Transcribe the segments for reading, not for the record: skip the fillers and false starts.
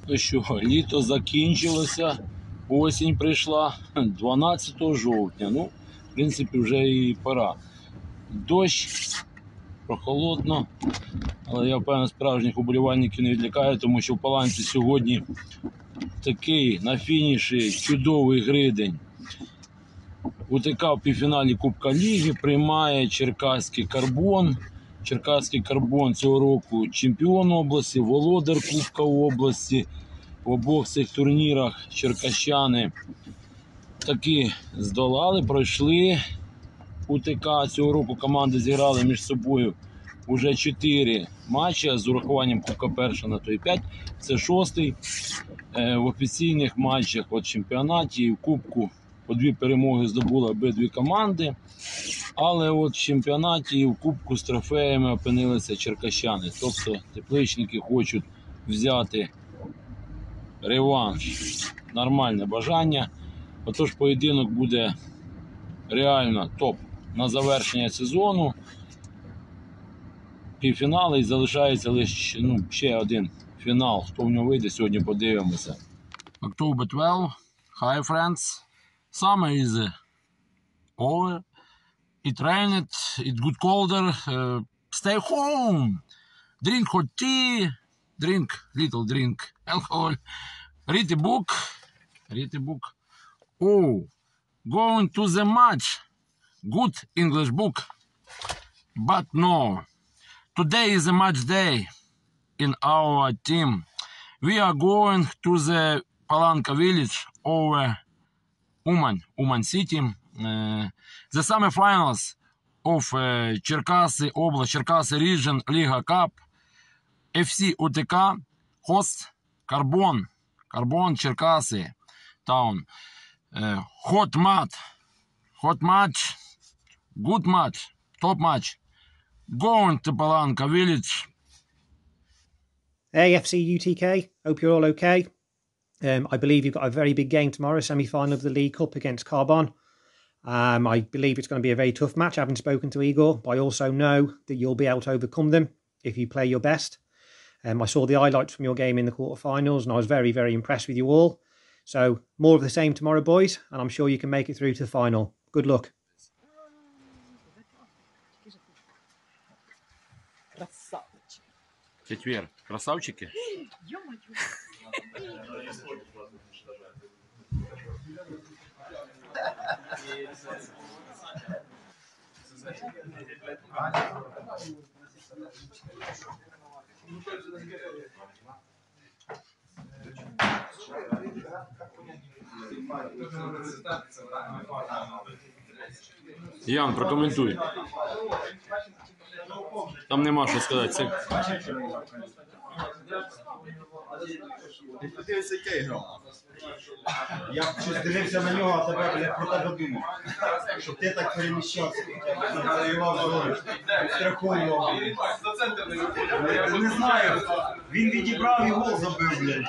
Ну що, літо закінчилося, осінь прийшла 12 жовтня. Ну, в принципі, вже і пора. Дощ, прохолодно, але я впевнений, справжніх уболівальників не відлякає, тому що в Паланці сьогодні такий на фініші чудовий гридень. УТК в півфіналі Кубка Ліги приймає Черкаський Карбон. Черкаський Карбон цього року чемпіон області, володар Кубка області. В обох цих турнірах черкащани таки здолали, пройшли УТК. Цього року команди зіграли між собою вже 4 матчі, з урахуванням Кубка першого на той 5. Це 6-й. В офіційних матчах в чемпіонаті і в Кубку по 2 перемоги здобули обидві команди. Але от в чемпіонаті і в Кубку з трофеями опинилися черкащани. Тобто тепличники хочуть взяти реванш, нормальне бажання. Отож, поєдинок буде реально топ на завершення сезону. Півфінали і залишається лише ще один фінал. Хто в нього вийде, сьогодні подивимося. October 12. Hi friends. Summer is over. It rained, it got colder. Stay home. Drink hot tea. Drink alcohol. Read a book. Oh, going to the match. Good English book. But no. Today is a match day in our team. We are going to the Palanka village over Uman city. The semi-finals of Черкаси Oblast, Черкаси region Liga Cup. FC UTK host Carbon Черкаси town. Hot match, good match, top match. Going to Palanka village. Hey FC UTK, hope you're all okay. I believe you've got a very big game tomorrow, semi-final of the League Cup against Carbon. I believe it's going to be a very tough match. I haven't spoken to Igor, but I also know that you'll be able to overcome them if you play your best. I saw the highlights from your game in the quarterfinals, and I was very, very impressed with you all. So more of the same tomorrow, boys, and I'm sure you can make it through to the final. Good luck. Четвер. Красавчики? Ян, прокоментуй. Там нема що сказати. Це... Я щось дивився на нього, а тебе про тебе думав. Щоб ти так переміщався. Страховував. Не знаю. Він відібрав і гол забив, блядь.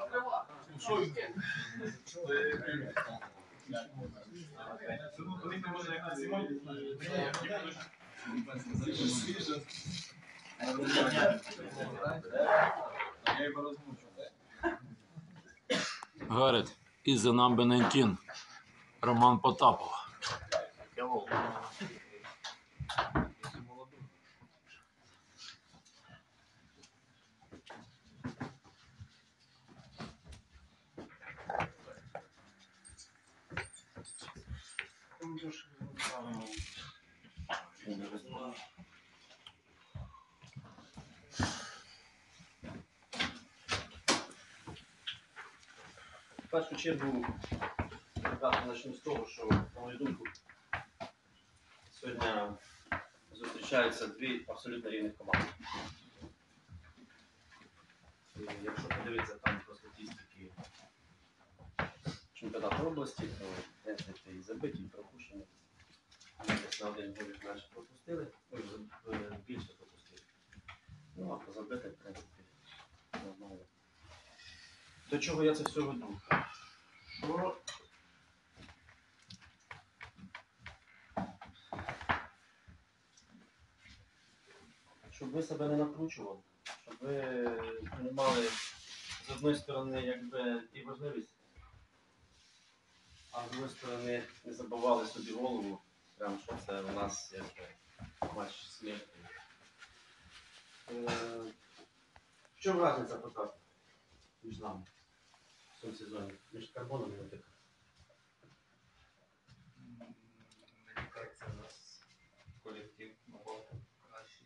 Гарет, is the number 19. Роман Потапов. В першу чергу, ребята, почну з того, що, на мою думку, сьогодні зустрічаються дві абсолютно рівних команди. І якщо подивитися там по статистиці чемпіонату області, то і забиті, і пропущені. Десь на один голів менше пропустили, більше пропустили. Ну, а по забитих, в принципі, нормально. До чого я це все веду? Що щоб ви себе не накручували, щоб ви приймали з одної сторони, якби і важливість, а з другої сторони не забивали собі голову, прям що це у нас якби матч смерті. В чому різниця пока між нами в цьому сезоні? Між Карбоном і ОТК? Мені кажеться, у нас колектив набагато кращий.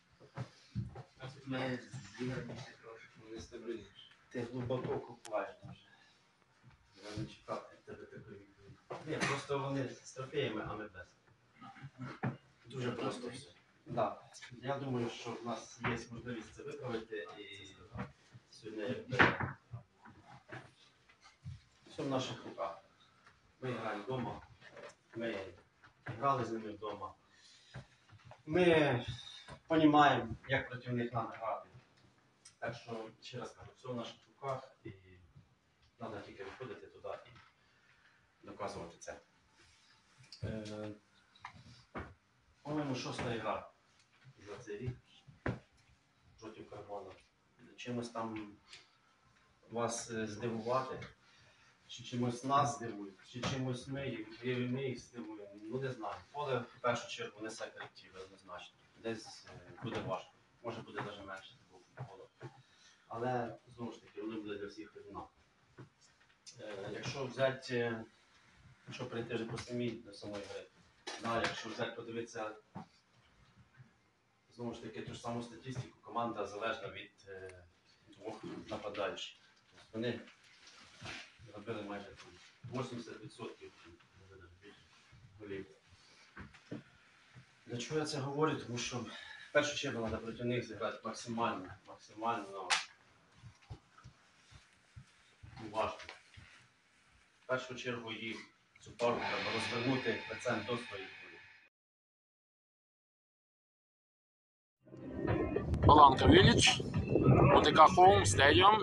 Ми зіграніше трошки. Не стабільніше. Ти глибоко купаєш вже. Я не чекав від тебе такої відповіді. Ні, просто вони з трофеями, а ми без. Дуже просто все. Да. Я думаю, що в нас є можливість це виправити і сьогодні якби все в наших руках. Ми граємо вдома, ми грали з ними вдома. Ми розуміємо, як проти них треба грати. Так що, ще раз кажу, все в наших руках і треба тільки виходити туди і доказувати це. По-моєму, 6-та гра за цей рік проти Карбона. Чимось там вас здивувати, чи чимось нас здивують, чи чимось ми їх здивуємо. Ну не знаю. Поле в першу чергу несе колектив однозначно. Десь буде важко. Може буде навіть менше такого футболу. Але знову ж таки, воно буде для всіх однаково. Якщо взяти, якщо перейти вже до самої гри, да, якщо взяти подивитися, знову ж таки, ту ж саму статистику, команда залежна від двох нападаючих. Вони робили майже 80% голів. Для чого я це говорю? Тому що в першу чергу треба проти них зіграти максимально уважно. В першу чергу їх цю пару треба розвернути лицем до своїх голів. Palanka Village, OTK Home Stadium,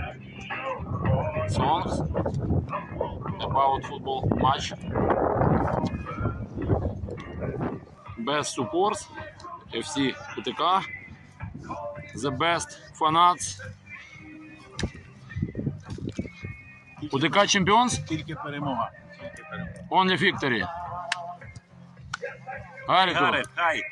songs about football match. Best supports, FC OTK, the best fanats. OTK champions, Тільки перемога. only victory. Very good. Хай!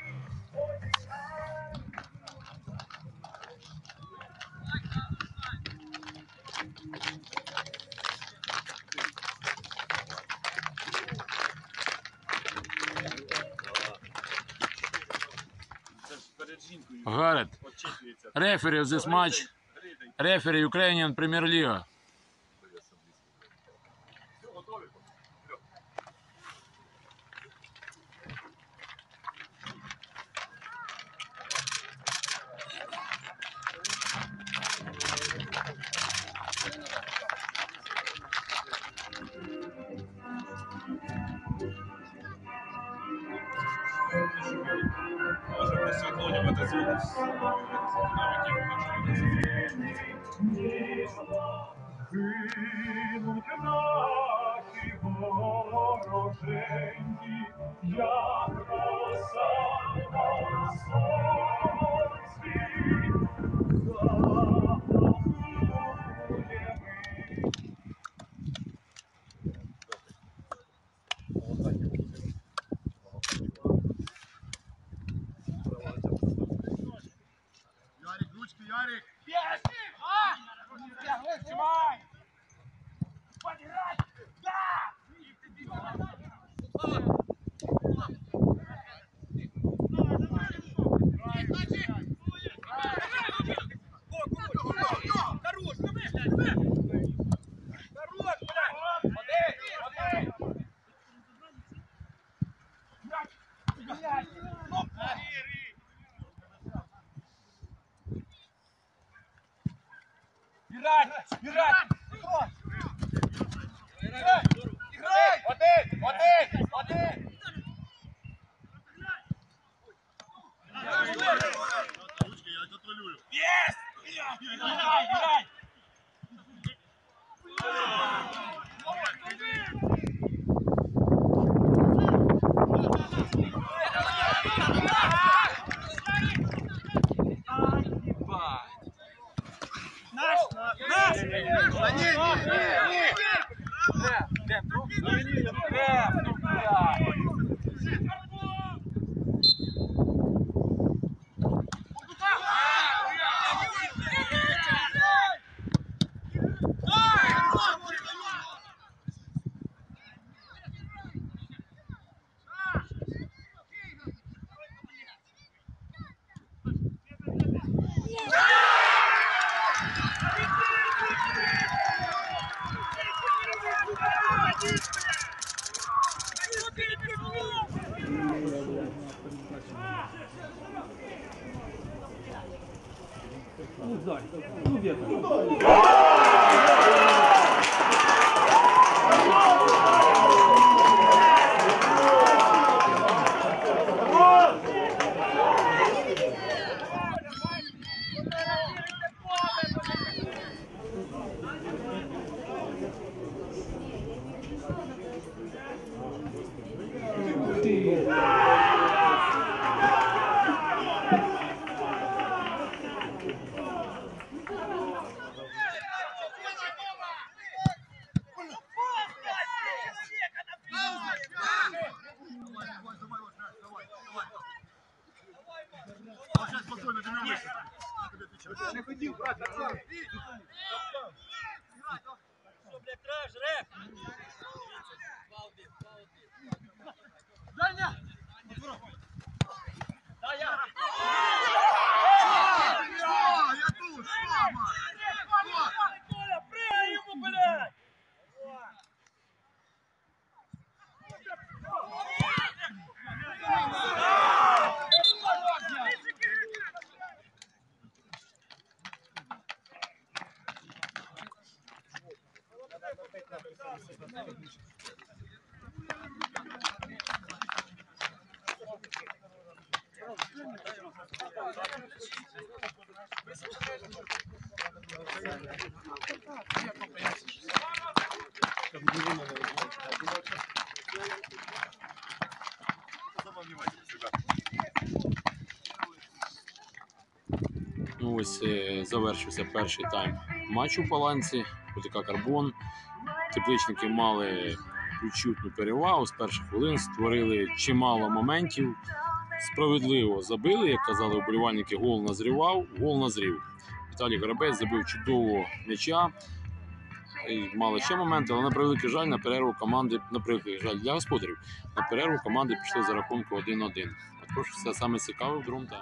Це ж перед жінкою Гарет. очікується. Referee of this match, referee Ukrainian Premier League. Може присвітлювати звук з динаміків, Гинуть наші вороженьки, як роса на сонці, Ярик, ручки, Ярик! Ручки, я контролюю. Ну, ось завершився перший тайм матчу в Паланці. ПТК «Карбон». Тепличники мали відчутну перевагу з перших хвилин, створили чимало моментів. Справедливо забили, як казали вболівальники, гол назрівав, гол назрів. Віталій Горобець забив чудового м'яча. І мали ще моменти, але на превеликий жаль, на перерву команди, на превеликий жаль для господарів, на перерву команди пішли за рахунку 1-1. А також все саме цікаве в другому таймі.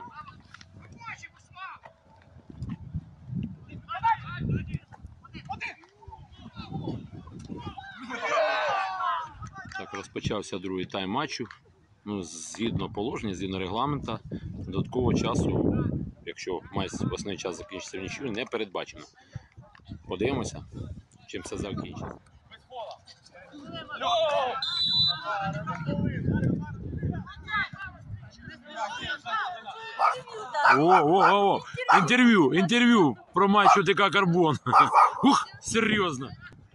Так, розпочався другий тайм матчу. Ну, згідно положення, згідно регламенту, додаткового часу, якщо основний час закінчиться в нічию, не передбачено. Подивимося, чим все закінчиться. О! Інтерв'ю про матч УТК «Карбон». Ух, серйозно.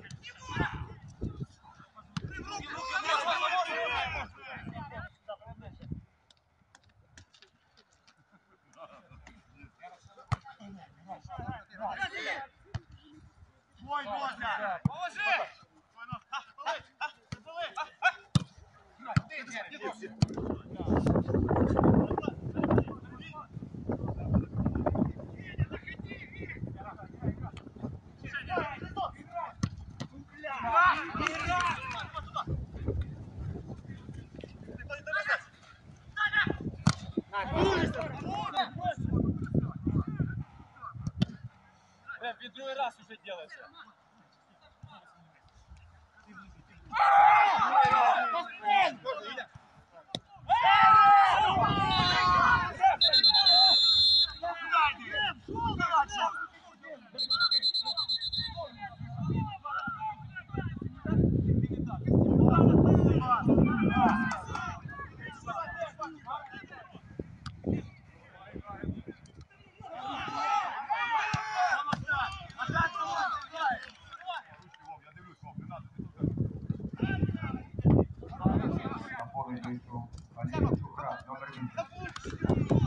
Ведь другой раз уже делается. Номер 8.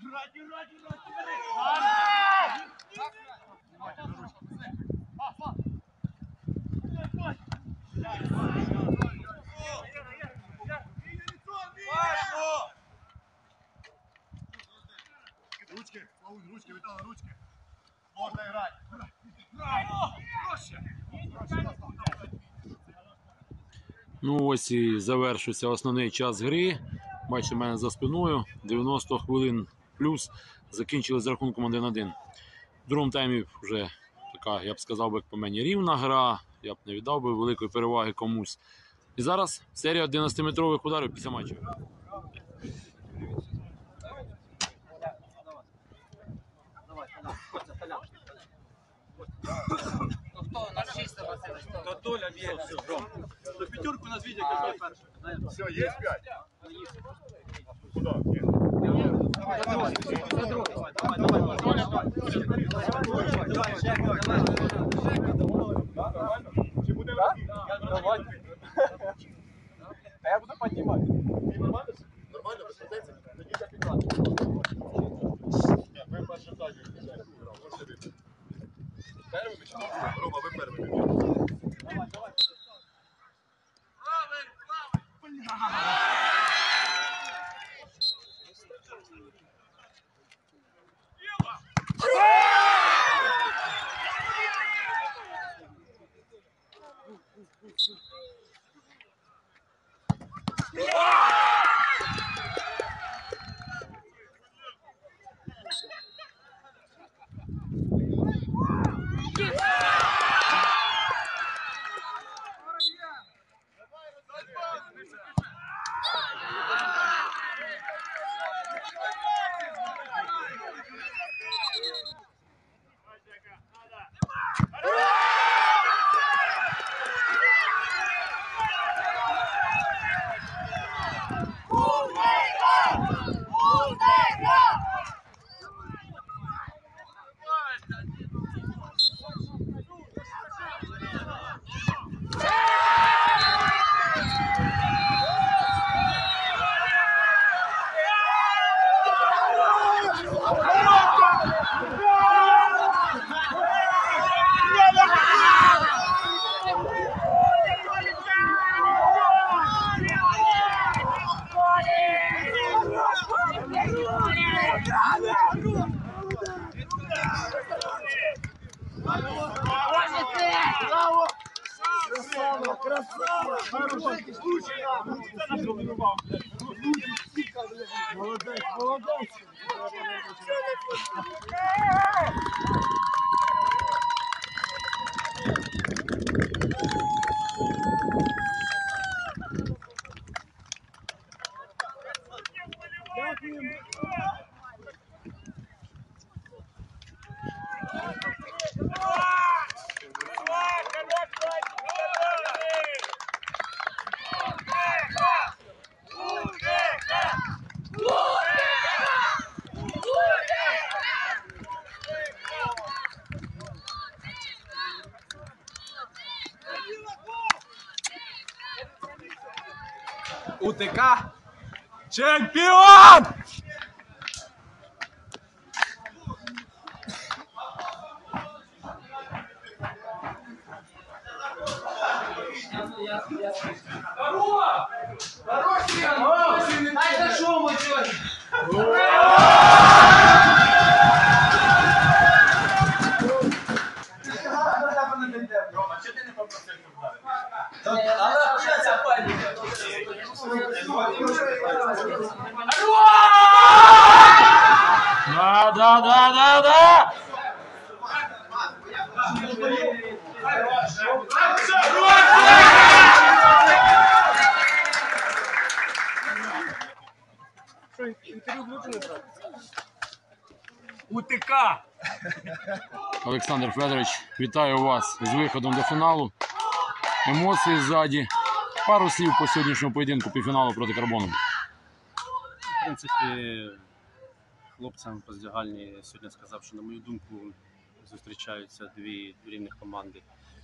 Ручки, ручки, Вітала, ручки. Можна грати. Ну ось і завершився основний час гри. Бачите, в мене за спиною 90 хвилин плюс. Закінчили з рахунком 1-1. В другому таймі вже така, я б сказав, як по мені, рівна гра. Я б не віддав би великої переваги комусь. І зараз серія 11-метрових ударів після матчу. Толя б'є. До п'ятерку нас відео, як перший. Все, є 5? Куди? Чи буде давай. А я буду піднімати. Нормально, без претензій? Тоді я піднімаю. Ви першим таймі грали. Можете вийти. Перший чи Рома, ви перший. Давай, давай. Молодець, молодець. УТК чемпіон! Да! УТК! Олександр Федорович, вітаю вас з виходом до фіналу. Емоції ззаді. Пару слів по сьогоднішньому поєдинку півфіналу проти Карбону. В принципі, хлопцям по здягальні сьогодні сказав, що, на мою думку, зустрічаються дві рівних команди.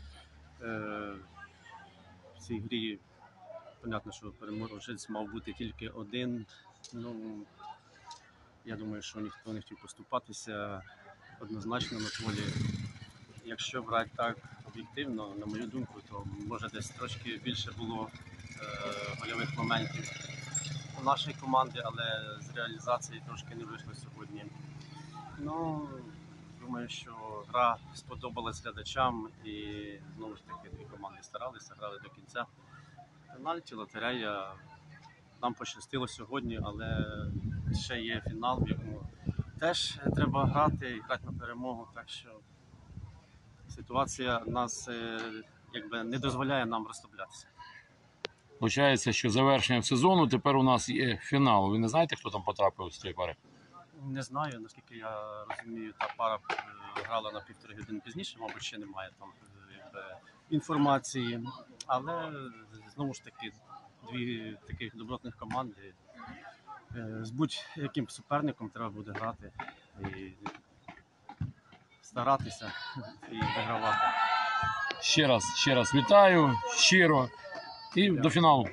В цій грі, понятно, що переможець мав бути тільки один. Ну, Я думаю, що ніхто не хотів поступатися однозначно на полі. Якщо брати так об'єктивно, на мою думку, то може десь трошки більше було гольових моментів у нашої команди, але з реалізації трошки не вийшло сьогодні. Ну, думаю, що гра сподобалась глядачам і знову ж таки дві команди старалися, грали до кінця. Пенальті, лотерея. Нам пощастило сьогодні, але ще є фінал, в якому теж треба грати і грати на перемогу. Так що ситуація нас якби не дозволяє нам розслаблятися. Получається, що завершенням сезону тепер у нас є фінал. Ви не знаєте, хто там потрапив з цієї пари? Не знаю, наскільки я розумію, та пара грала на 1,5 години пізніше, мабуть, ще немає там якби інформації. Але знову ж таки, дві таких добротних команди. З будь-яким суперником треба буде грати і старатися і вигравати. Ще раз вітаю, щиро. І до фіналу.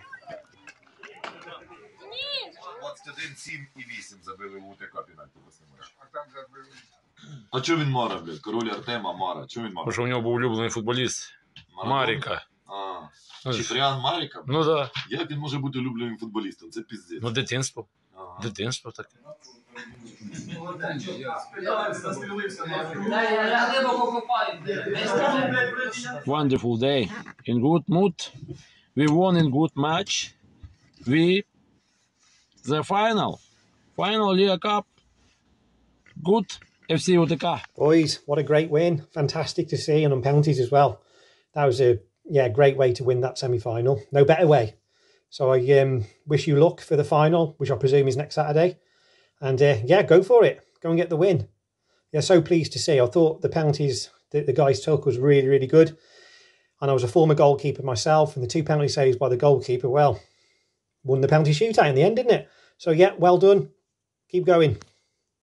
21-7 і 8 забили в УТК пенальті після матчу. А чого він Мара, блядь? Король Артема Мара. Чого він Мара? Тому що у нього був улюблений футболіст Маріка. Чіпріан Маріка? Ну так. Да. Як він може бути улюбленим футболістом? Це піздець. Ну, дитинство. Ага. Дитинство таке. Wonderful day. In good mood. We won in good match. The final Liga Cup. Good FC UTK. Boys, what a great win. Fantastic to see, and on penalties as well. That was a great way to win that semi-final. No better way. So I wish you luck for the final, which I presume is next Saturday. And go for it. Go and get the win. Yeah, so pleased to see. I thought the penalties that the guys took was really, really good. And I was a former goalkeeper myself, and the 2 penalty saves by the goalkeeper, well, won the penalty shootout in the end, didn't it? So yeah, well done. Keep going.